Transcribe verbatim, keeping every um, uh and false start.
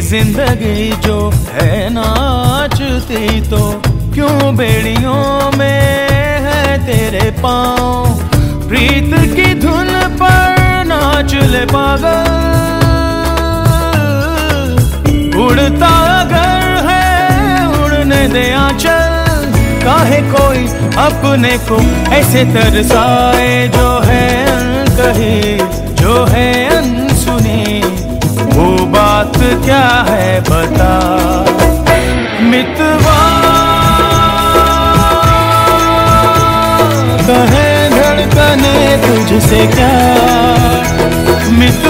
जिंदगी जो है नाचती तो क्यों बेड़ियों में है तेरे पाँव। प्रीत की धुन पर नाच ले पागल, उड़ता अगर है उड़ने दे आंचल। काहे कोई अपने को ऐसे तरसाए, जो है अनकही जो है अनसुनी, वो बात क्या है बता। मितवा कहे धड़कने तुझसे क्या, मितवा